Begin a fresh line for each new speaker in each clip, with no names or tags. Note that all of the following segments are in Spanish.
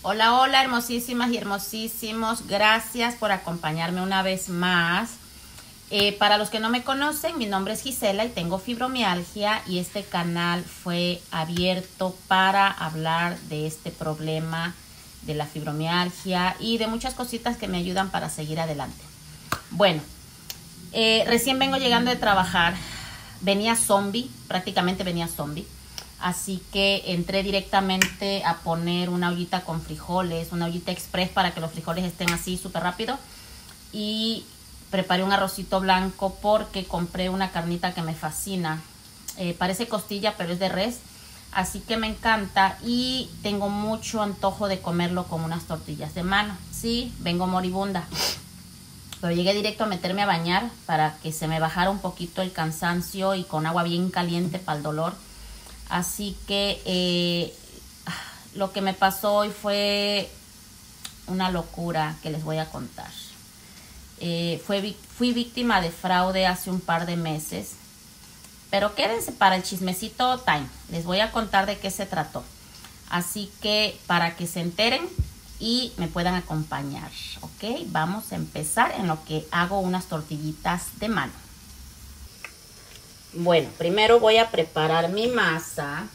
Hola, hola, hermosísimas y hermosísimos. Gracias por acompañarme una vez más. Para los que no me conocen, mi nombre es Gisela y tengo fibromialgia y este canal fue abierto para hablar de este problema de la fibromialgia y de muchas cositas que me ayudan para seguir adelante. Bueno, recién vengo llegando de trabajar. Venía zombie, prácticamente venía zombie. Así que entré directamente a poner una ollita con frijoles, una ollita express para que los frijoles estén así súper rápido. Y preparé un arrocito blanco porque compré una carnita que me fascina. Parece costilla, pero es de res. Así que me encanta y tengo mucho antojo de comerlo con unas tortillas de mano. Sí, vengo moribunda. Pero llegué directo a meterme a bañar para que se me bajara un poquito el cansancio y con agua bien caliente para el dolor. Así que lo que me pasó hoy fue una locura que les voy a contar. Fui víctima de fraude hace un par de meses. Pero quédense para el chismecito time. Les voy a contar de qué se trató. Así que para que se enteren y me puedan acompañar. Ok, vamos a empezar en lo que hago unas tortillitas de mano. Bueno, primero voy a preparar mi masa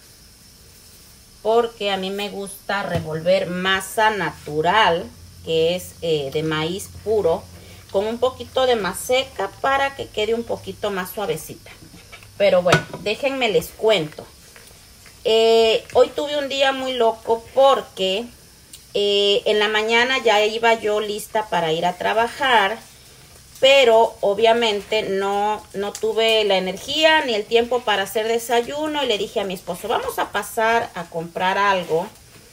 porque a mí me gusta revolver masa natural, que es de maíz puro, con un poquito de maseca para que quede un poquito más suavecita. Pero bueno, déjenme les cuento. Hoy tuve un día muy loco porque en la mañana ya iba yo lista para ir a trabajar. Pero obviamente no tuve la energía ni el tiempo para hacer desayuno. Y le dije a mi esposo, vamos a pasar a comprar algo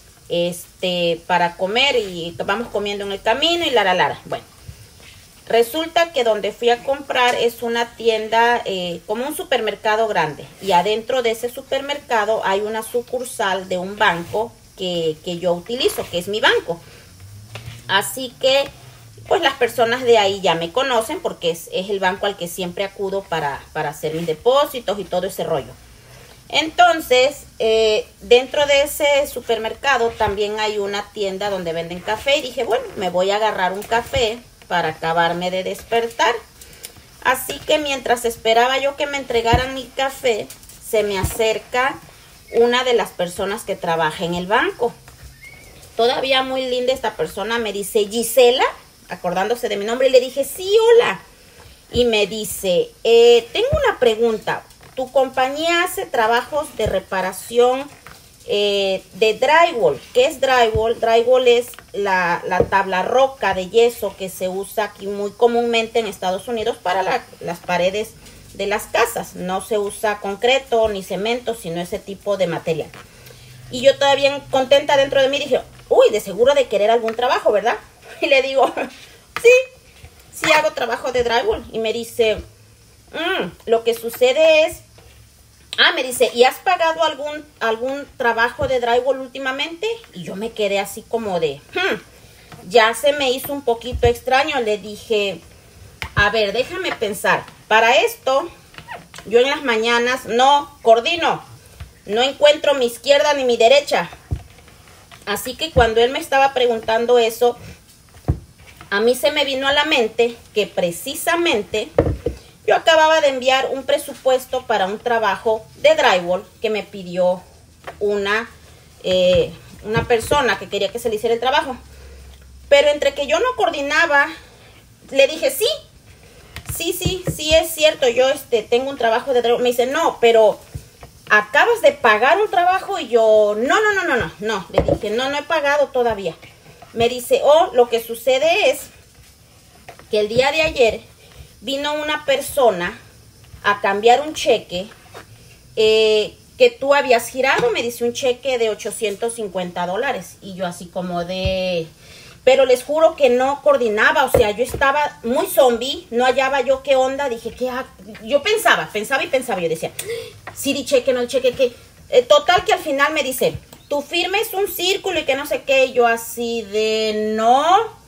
para comer. Y vamos comiendo en el camino y lara. Bueno, resulta que donde fui a comprar es una tienda como un supermercado grande. Y adentro de ese supermercado hay una sucursal de un banco que yo utilizo, que es mi banco. Así que pues las personas de ahí ya me conocen porque es el banco al que siempre acudo para hacer mis depósitos y todo ese rollo. Entonces, dentro de ese supermercado también hay una tienda donde venden café. Y dije, bueno, me voy a agarrar un café para acabarme de despertar. Así que mientras esperaba yo que me entregaran mi café, se me acerca una de las personas que trabaja en el banco. Todavía muy linda esta persona, me dice, Gisela, acordándose de mi nombre, y le dije, sí, hola. Y me dice, tengo una pregunta. ¿Tu compañía hace trabajos de reparación de drywall? ¿Qué es drywall? Drywall es la tabla roca de yeso que se usa aquí muy comúnmente en Estados Unidos para las paredes de las casas. No se usa concreto ni cemento, sino ese tipo de material. Y yo todavía contenta dentro de mí dije, uy, de seguro de querer algún trabajo, ¿verdad? Y le digo, sí hago trabajo de drywall. Y me dice, lo que sucede es, me dice, ¿y has pagado algún trabajo de drywall últimamente? Y yo me quedé así como de, ya se me hizo un poquito extraño. Le dije, a ver, déjame pensar. Para esto, yo en las mañanas no coordino, no encuentro mi izquierda ni mi derecha. Así que cuando él me estaba preguntando eso, a mí se me vino a la mente que precisamente yo acababa de enviar un presupuesto para un trabajo de drywall que me pidió una persona que quería que se le hiciera el trabajo. Pero entre que yo no coordinaba, le dije, sí es cierto, yo tengo un trabajo de drywall. Me dice, no, pero acabas de pagar un trabajo. Y yo, no. Le dije, no he pagado todavía. Me dice, lo que sucede es que el día de ayer vino una persona a cambiar un cheque que tú habías girado. Me dice un cheque de $850. Y yo así como de... Pero les juro que no coordinaba, o sea, yo estaba muy zombie, no hallaba yo qué onda. Dije, yo pensaba. Yo decía, sí, di cheque, no di cheque, ¿qué? Total que al final me dice, tu firma es un círculo y que no sé qué. Y yo así de, no.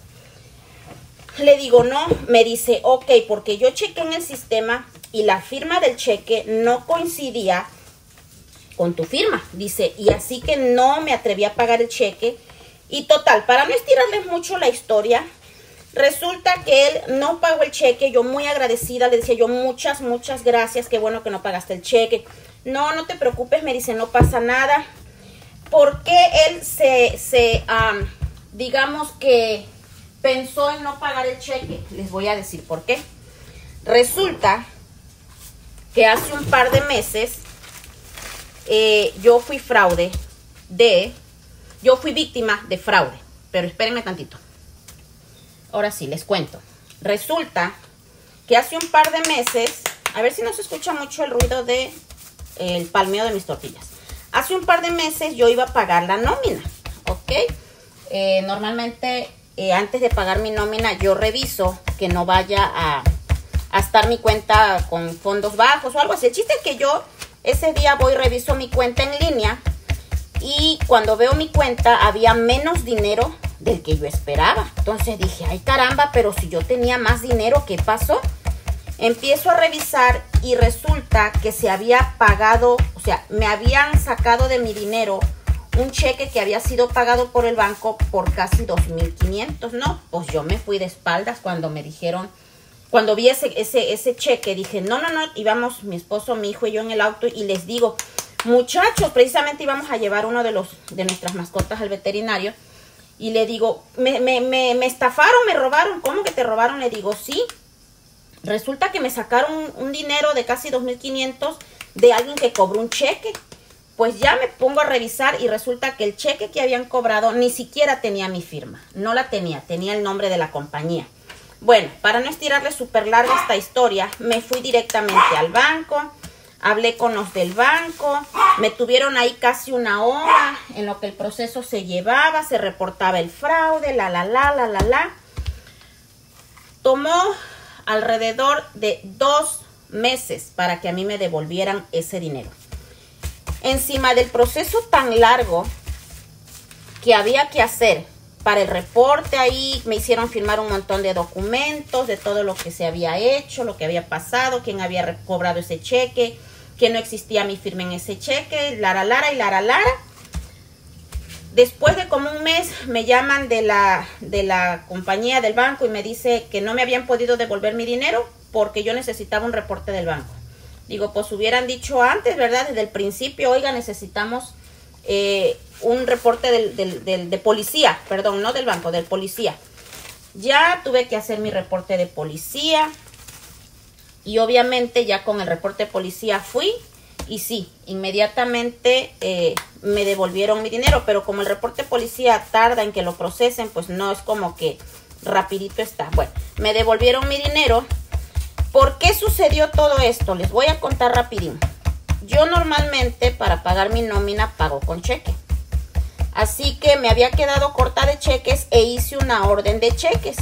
Le digo, no. Me dice, ok, porque yo chequé en el sistema y la firma del cheque no coincidía con tu firma. Dice, y así que no me atreví a pagar el cheque. Y total, para no estirarles mucho la historia, resulta que él no pagó el cheque. Yo muy agradecida, le decía yo, muchas gracias, qué bueno que no pagaste el cheque. No, no te preocupes, me dice, no pasa nada. ¿Por qué él digamos que pensó en no pagar el cheque? Les voy a decir por qué. Resulta que hace un par de meses yo fui víctima de fraude. Pero espérenme tantito. Ahora sí, les cuento. Resulta que hace un par de meses, a ver si no se escucha mucho el ruido de el palmeo de mis tortillas. Hace un par de meses yo iba a pagar la nómina, ¿ok? Normalmente antes de pagar mi nómina yo reviso que no vaya a estar mi cuenta con fondos bajos o algo así. El chiste es que yo ese día reviso mi cuenta en línea y cuando veo mi cuenta había menos dinero del que yo esperaba. Entonces dije, ay caramba, pero si yo tenía más dinero, ¿qué pasó? Empiezo a revisar y resulta que se había pagado, o sea, me habían sacado de mi dinero un cheque que había sido pagado por el banco por casi 2,500. No, pues yo me fui de espaldas cuando me dijeron, cuando vi ese cheque, dije, no, íbamos mi esposo, mi hijo y yo en el auto y les digo, muchachos, precisamente íbamos a llevar uno de nuestras mascotas al veterinario y le digo, me estafaron, me robaron. ¿Cómo que te robaron? Le digo, sí. Resulta que me sacaron un dinero de casi 2,500 de alguien que cobró un cheque. Pues ya me pongo a revisar y resulta que el cheque que habían cobrado ni siquiera tenía mi firma. No la tenía el nombre de la compañía. Bueno, para no estirarle súper larga esta historia, me fui directamente al banco, hablé con los del banco, me tuvieron ahí casi una hora en lo que el proceso se llevaba, se reportaba el fraude, Tomó alrededor de 2 meses para que a mí me devolvieran ese dinero. Encima del proceso tan largo que había que hacer para el reporte, ahí me hicieron firmar un montón de documentos de todo lo que se había hecho, lo que había pasado, quién había cobrado ese cheque, que no existía mi firma en ese cheque, lara. Después de como un mes me llaman de la compañía del banco y me dice que no me habían podido devolver mi dinero porque yo necesitaba un reporte del banco. Digo, pues hubieran dicho antes, ¿verdad? Desde el principio, oiga, necesitamos un reporte de policía, perdón, no del banco, del policía. Ya tuve que hacer mi reporte de policía y obviamente ya con el reporte de policía fui. Y sí, inmediatamente me devolvieron mi dinero, pero como el reporte de policía tarda en que lo procesen, pues no es como que rapidito está. Bueno, me devolvieron mi dinero. ¿Por qué sucedió todo esto? Les voy a contar rapidín. Yo normalmente para pagar mi nómina pago con cheque. Así que me había quedado corta de cheques e hice una orden de cheques.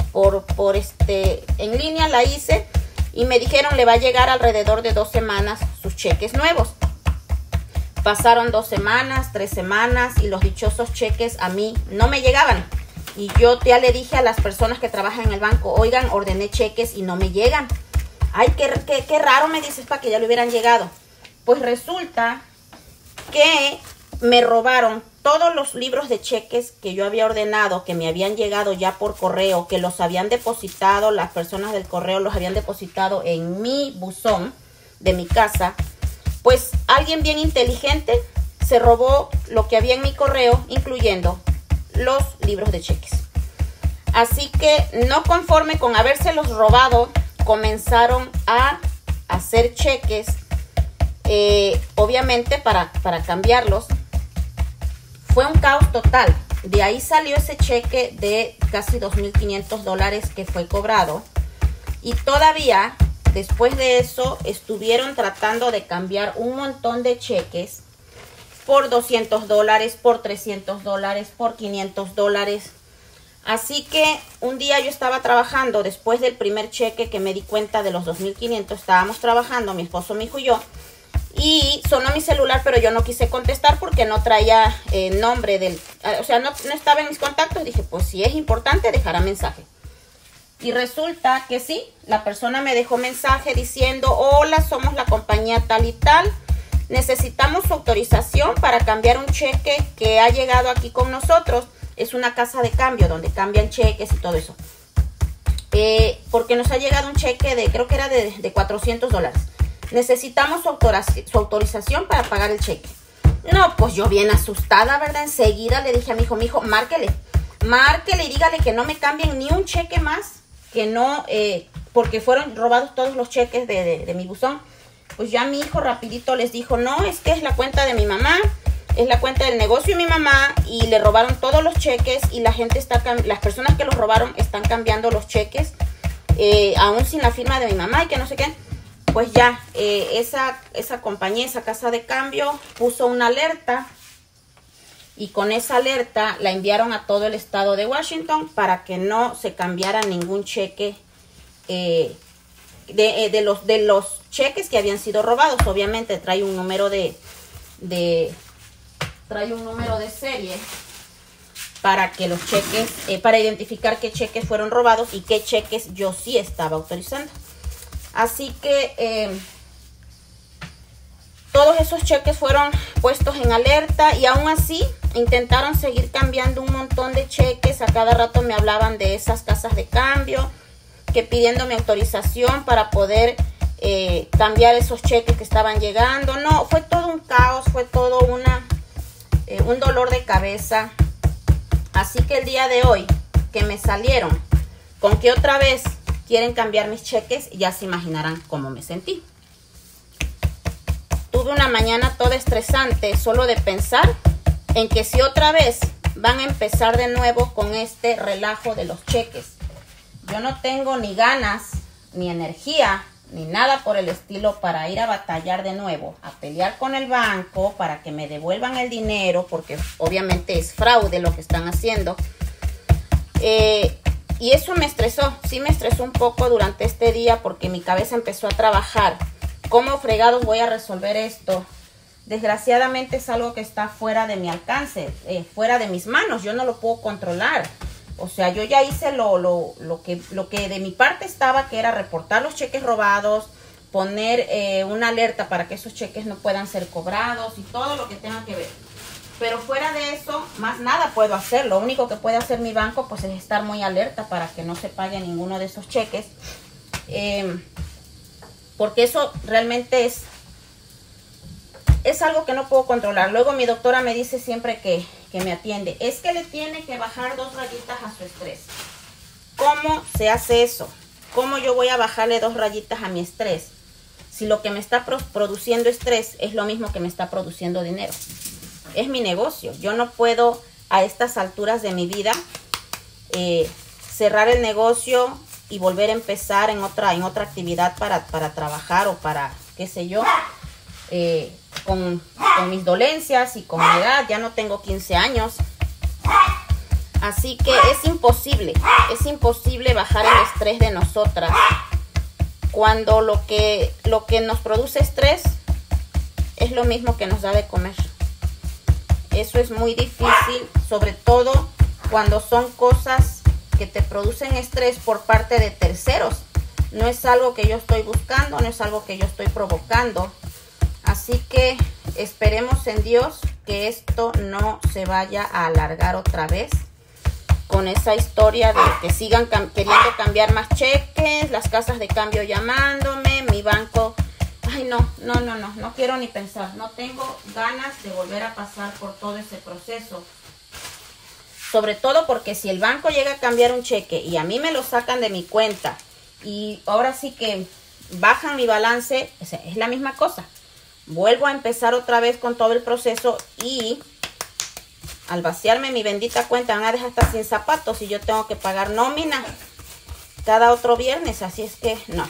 En línea la hice. Y me dijeron, le va a llegar alrededor de 2 semanas sus cheques nuevos. Pasaron 2 semanas, 3 semanas y los dichosos cheques a mí no me llegaban. Y yo ya le dije a las personas que trabajan en el banco, oigan, ordené cheques y no me llegan. Ay, qué raro, me dices, para que ya le hubieran llegado. Pues resulta que me robaron todos los libros de cheques que yo había ordenado, que me habían llegado ya por correo, que los habían depositado, las personas del correo los habían depositado en mi buzón de mi casa. Pues alguien bien inteligente se robó lo que había en mi correo, incluyendo los libros de cheques. Así que no conforme con habérselos robado, comenzaron a hacer cheques, obviamente para cambiarlos. Fue un caos total. De ahí salió ese cheque de casi $2,500 que fue cobrado. Y todavía, después de eso, estuvieron tratando de cambiar un montón de cheques por $200, por $300, por $500. Así que un día yo estaba trabajando, después del primer cheque que me di cuenta de los 2,500, estábamos trabajando, mi esposo, mi hijo y yo. Y sonó mi celular, pero yo no quise contestar porque no traía nombre o sea, no estaba en mis contactos. Dije, pues si es importante, dejará mensaje. Y resulta que sí, la persona me dejó mensaje diciendo, hola, somos la compañía tal y tal. Necesitamos su autorización para cambiar un cheque que ha llegado aquí con nosotros. es una casa de cambio donde cambian cheques y todo eso. Porque nos ha llegado un cheque de, creo que era de $400. Necesitamos su autorización para pagar el cheque. No, pues yo bien asustada, ¿verdad? Enseguida le dije a mi hijo, márquele y dígale que no me cambien ni un cheque más, que no, porque fueron robados todos los cheques de mi buzón. Pues ya mi hijo rapidito les dijo, no, es que es la cuenta de mi mamá, es la cuenta del negocio de mi mamá, y le robaron todos los cheques, y las personas que los robaron están cambiando los cheques, aún sin la firma de mi mamá y que no sé qué. Pues ya, esa compañía, esa casa de cambio puso una alerta, y con esa alerta la enviaron a todo el estado de Washington para que no se cambiara ningún cheque de los cheques que habían sido robados. Obviamente trae un número de serie para que los cheques, para identificar qué cheques fueron robados y qué cheques yo sí estaba autorizando. Así que todos esos cheques fueron puestos en alerta, y aún así intentaron seguir cambiando un montón de cheques. A cada rato me hablaban de esas casas de cambio, que pidiéndome autorización para poder cambiar esos cheques que estaban llegando. No, fue todo un caos, fue todo un dolor de cabeza. Así que el día de hoy que me salieron con que otra vez quieren cambiar mis cheques, ya se imaginarán cómo me sentí. Tuve una mañana toda estresante solo de pensar en que si otra vez van a empezar de nuevo con este relajo de los cheques. Yo no tengo ni ganas, ni energía, ni nada por el estilo para ir a batallar de nuevo, a pelear con el banco para que me devuelvan el dinero, porque obviamente es fraude lo que están haciendo. Y eso me estresó, sí me estresó un poco durante este día, porque mi cabeza empezó a trabajar. ¿Cómo fregados voy a resolver esto? Desgraciadamente es algo que está fuera de mi alcance, fuera de mis manos. Yo no lo puedo controlar. O sea, yo ya hice lo que de mi parte estaba, que era reportar los cheques robados, poner una alerta para que esos cheques no puedan ser cobrados y todo lo que tenga que ver. Pero fuera de eso, más nada puedo hacer. Lo único que puede hacer mi banco, pues, es estar muy alerta para que no se pague ninguno de esos cheques. Porque eso realmente es algo que no puedo controlar. Luego mi doctora me dice siempre que me atiende, es que le tiene que bajar 2 rayitas a su estrés. ¿Cómo se hace eso? ¿Cómo yo voy a bajarle 2 rayitas a mi estrés si lo que me está produciendo estrés es lo mismo que me está produciendo dinero? Es mi negocio. Yo no puedo a estas alturas de mi vida cerrar el negocio y volver a empezar en otra actividad para trabajar, o para, qué sé yo, con mis dolencias y con mi edad. Ya no tengo 15 años. Así que es imposible bajar el estrés de nosotras cuando lo que nos produce estrés es lo mismo que nos da de comer. Eso es muy difícil, sobre todo cuando son cosas que te producen estrés por parte de terceros. No es algo que yo estoy buscando, no es algo que yo estoy provocando. Así que esperemos en Dios que esto no se vaya a alargar otra vez con esa historia de que sigan queriendo cambiar más cheques, las casas de cambio llamándome, mi banco. Ay, no quiero ni pensar. No tengo ganas de volver a pasar por todo ese proceso. Sobre todo porque si el banco llega a cambiar un cheque y a mí me lo sacan de mi cuenta y ahora sí que bajan mi balance, es la misma cosa. Vuelvo a empezar otra vez con todo el proceso, y al vaciarme mi bendita cuenta van a dejar hasta sin zapatos y yo tengo que pagar nómina cada otro viernes. Así es que no.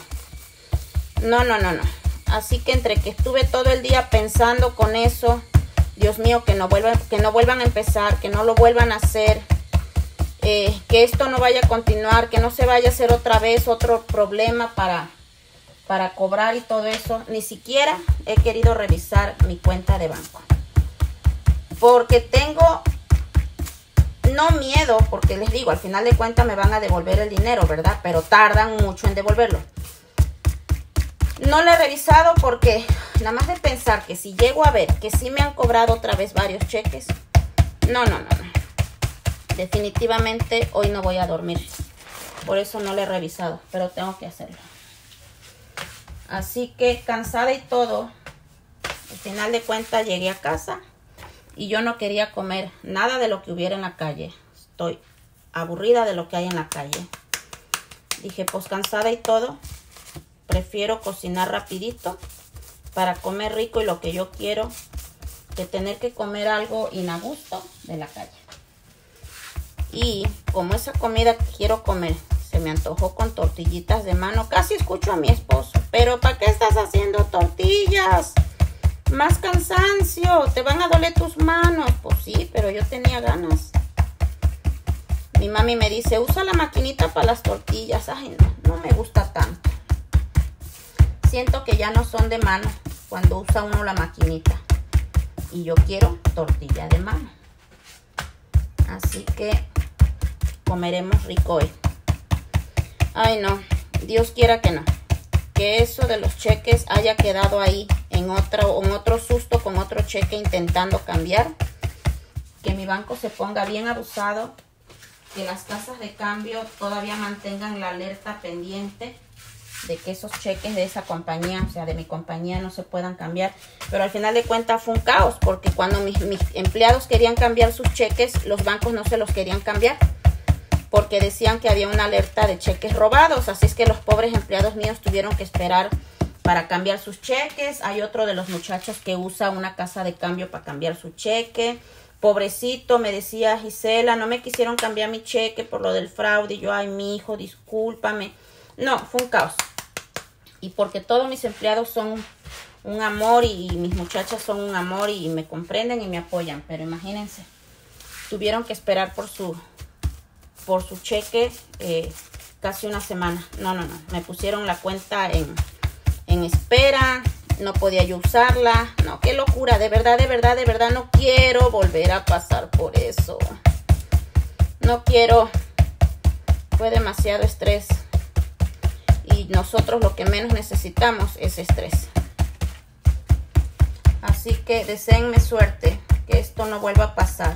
Así que entre que estuve todo el día pensando con eso, Dios mío, que no vuelvan a empezar, que no lo vuelvan a hacer, que esto no vaya a continuar, que no se vaya a hacer otra vez otro problema para cobrar y todo eso. Ni siquiera he querido revisar mi cuenta de banco. Porque tengo, no miedo, porque les digo, al final de cuentas me van a devolver el dinero, ¿verdad? Pero tardan mucho en devolverlo. No lo he revisado porque nada más de pensar que si llego a ver que sí me han cobrado otra vez varios cheques. No. definitivamente hoy no voy a dormir. Por eso no lo he revisado, pero tengo que hacerlo. Así que cansada y todo, al final de cuentas llegué a casa y yo no quería comer nada de lo que hubiera en la calle. Estoy aburrida de lo que hay en la calle. Dije, pues cansada y todo, prefiero cocinar rapidito para comer rico y lo que yo quiero, que tener que comer algo inagusto de la calle. Y como esa comida que quiero comer se me antojó con tortillitas de mano, casi escucho a mi esposo: pero ¿para qué estás haciendo tortillas? Más cansancio, te van a doler tus manos. Pues sí, pero yo tenía ganas. Mi mami me dice, usa la maquinita para las tortillas. Ay, no me gusta tanto. Siento que ya no son de mano cuando usa uno la maquinita. Y yo quiero tortilla de mano. Así que comeremos rico hoy. Ay, no. Dios quiera que no. Que eso de los cheques haya quedado ahí en otro susto con otro cheque intentando cambiar. Que mi banco se ponga bien abusado. Que las casas de cambio todavía mantengan la alerta pendiente de que esos cheques de esa compañía, o sea, de mi compañía, no se puedan cambiar. Pero al final de cuentas fue un caos, porque cuando mis empleados querían cambiar sus cheques, los bancos no se los querían cambiar, porque decían que había una alerta de cheques robados. Así es que los pobres empleados míos tuvieron que esperar para cambiar sus cheques. Hay otro de los muchachos que usa una casa de cambio para cambiar su cheque. Pobrecito, me decía Gisela, no me quisieron cambiar mi cheque por lo del fraude. Y yo, ay, mi hijo, discúlpame. No, fue un caos. Y porque todos mis empleados son un amor y mis muchachas son un amor y me comprenden y me apoyan. Pero imagínense, tuvieron que esperar por su cheque casi una semana. No. Me pusieron la cuenta en espera. No podía yo usarla. No, qué locura. De verdad, no quiero volver a pasar por eso. No quiero. Fue demasiado estrés. Y nosotros lo que menos necesitamos es estrés. Así que deséenme suerte. Que esto no vuelva a pasar.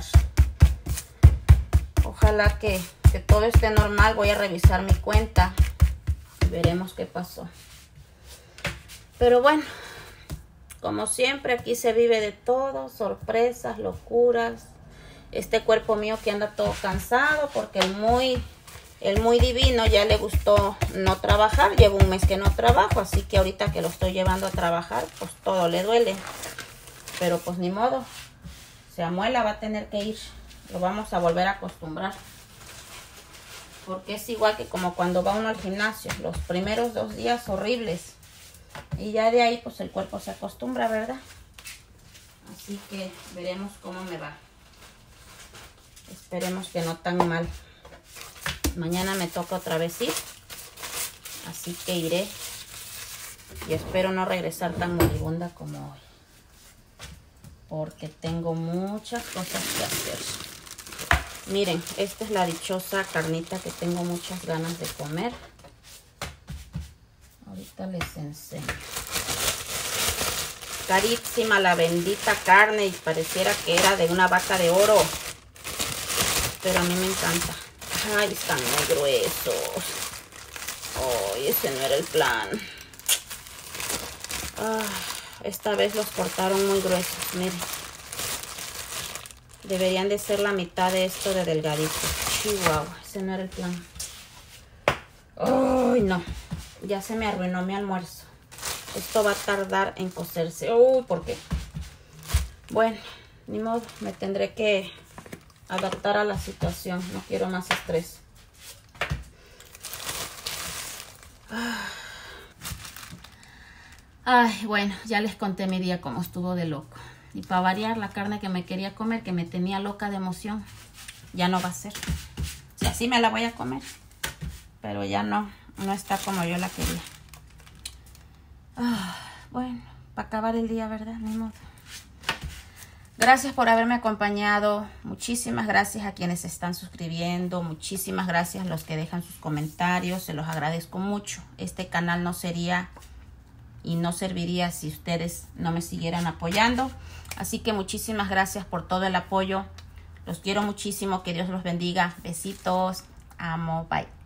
Ojalá que todo esté normal. Voy a revisar mi cuenta. Y veremos qué pasó. Pero bueno. Como siempre, aquí se vive de todo, sorpresas, locuras. Este cuerpo mío que anda todo cansado porque el muy divino ya le gustó no trabajar. Llevo un mes que no trabajo, así que ahorita que lo estoy llevando a trabajar, pues todo le duele. Pero pues ni modo, se amuela, va a tener que ir. Lo vamos a volver a acostumbrar. Porque es igual que como cuando va uno al gimnasio. Los primeros 2 días horribles. Y ya de ahí pues el cuerpo se acostumbra, ¿verdad? Así que veremos cómo me va. Esperemos que no tan mal. Mañana me toca otra vez ir. Así que iré. Y espero no regresar tan moribunda como hoy. Porque tengo muchas cosas que hacer. Miren, esta es la dichosa carnita que tengo muchas ganas de comer. Ahorita les enseño. Carísima la bendita carne y pareciera que era de una vaca de oro. Pero a mí me encanta. Ay, están muy gruesos. Ay, ese no era el plan. Esta vez los cortaron muy gruesos, miren. Deberían de ser la mitad de esto de delgadito. Chihuahua, ese no era el plan. Ay, no. Ya se me arruinó mi almuerzo. Esto va a tardar en cocerse. Uy, ¿por qué? Bueno, ni modo. Me tendré que adaptar a la situación. No quiero más estrés. Ay, bueno, ya les conté mi día cómo estuvo de loco. Y para variar, la carne que me quería comer, que me tenía loca de emoción, ya no va a ser. O sea, sí me la voy a comer, pero ya no está como yo la quería. Bueno, para acabar el día, ¿verdad? Ni modo. Gracias por haberme acompañado. Muchísimas gracias a quienes se están suscribiendo. Muchísimas gracias a los que dejan sus comentarios. Se los agradezco mucho. Este canal no sería y no serviría si ustedes no me siguieran apoyando. Así que muchísimas gracias por todo el apoyo. Los quiero muchísimo. Que Dios los bendiga. Besitos. Amo. Bye.